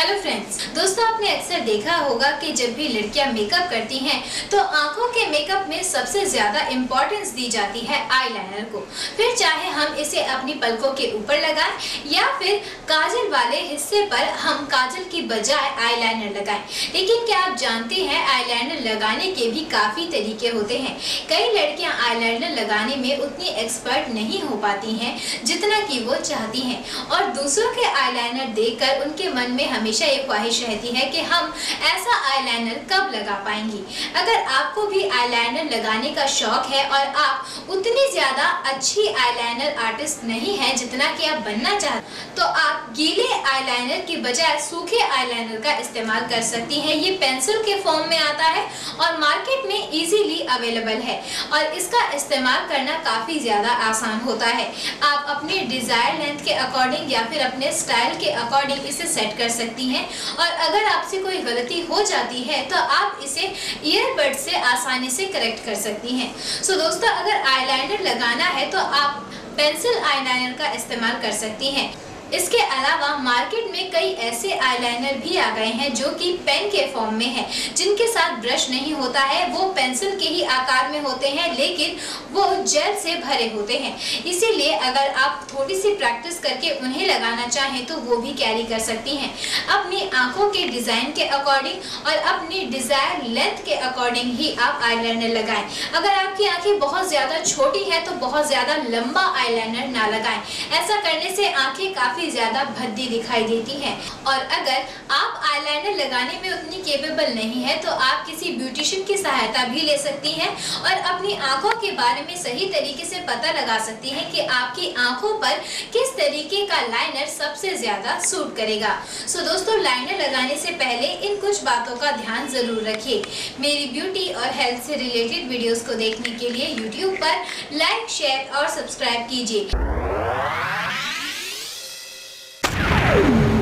Hello friends, दोस्तों आपने अक्सर देखा होगा कि जब भी लड़कियां मेकअप करती हैं तो आंखों के मेकअप में सबसे ज्यादा इम्पोर्टेंस दी जाती है आईलाइनर को। फिर चाहे हम इसे अपनी पलकों के ऊपर लगाएं या फिर काजल वाले हिस्से पर हम काजल की बजाय आईलाइनर लगाएं। लेकिन क्या आप जानते हैं आईलाइनर लगाने के भी काफी तरीके होते हैं। कई लड़कियां आईलाइनर लगाने में उतनी एक्सपर्ट नहीं हो पाती हैं जितना कि वो चाहती हैं और दूसरों के आईलाइनर देखकर उनके मन में हमेशा ये ख्वाहिश रहती है कि हम ऐसा आईलाइनर कब लगा पाएंगी। अगर आपको भी आईलाइनर लगाने का शौक है और आप उतनी ज्यादा अच्छी आईलाइनर आर्टिस्ट नहीं है जितना कि आप बनना चाहते, तो आप गीले आईलाइनर की बजाय सूखे आईलाइनर का इस्तेमाल कर सकती हैं। ये पेंसिल के फॉर्म में आता है और मार्केट में इजीली अवेलेबल है और इसका इस्तेमाल करना काफी ज्यादा आसान होता है। आप अपने डिजायर लेंथ के अकॉर्डिंग या फिर अपने स्टाइल के अकॉर्डिंग इसे सेट कर सकती हैं और अगर आपसे कोई गलती हो जाती है तो आप इसे ईयरबड से आसानी से करेक्ट कर सकती हैं। सो दोस्तों, अगर आईलाइनर लगाना है तो आप पेंसिल आईलाइनर का इस्तेमाल कर सकती हैं। इसके अलावा मार्केट में कई ऐसे आईलाइनर भी आ गए हैं जो कि पेन के फॉर्म में है, जिनके साथ ब्रश नहीं होता है, वो पेंसिल के ही आकार में होते हैं लेकिन वो जेल से भरे होते हैं। इसीलिए अगर आप थोड़ी सी प्रैक्टिस करके उन्हें लगाना चाहें तो वो भी कैरी कर सकती हैं। अपनी आंखों के डिजाइन के अकॉर्डिंग और अपनी डिजायर लेंथ के अकॉर्डिंग ही आप आईलाइनर लगाएं। अगर आपकी आंखें बहुत ज्यादा छोटी है तो बहुत ज्यादा लंबा आईलाइनर ना लगाएं। ऐसा करने से आंखें काफी ज्यादा भद्दी दिखाई देती है। और अगर आप आईलाइनर लगाने में उतनी केपेबल नहीं है तो आप किसी ब्यूटिशियन की सहायता भी ले सकती हैं और अपनी आंखों के बारे में सही तरीके से पता लगा सकती हैं कि आपकी आंखों पर किस तरीके का लाइनर सबसे ज्यादा सूट करेगा। सो दोस्तों, लाइनर लगाने से पहले इन कुछ बातों का ध्यान जरूर रखिए। मेरी ब्यूटी और हेल्थ से रिलेटेड वीडियोस को देखने के लिए यूट्यूब पर लाइक, शेयर और सब्सक्राइब कीजिए।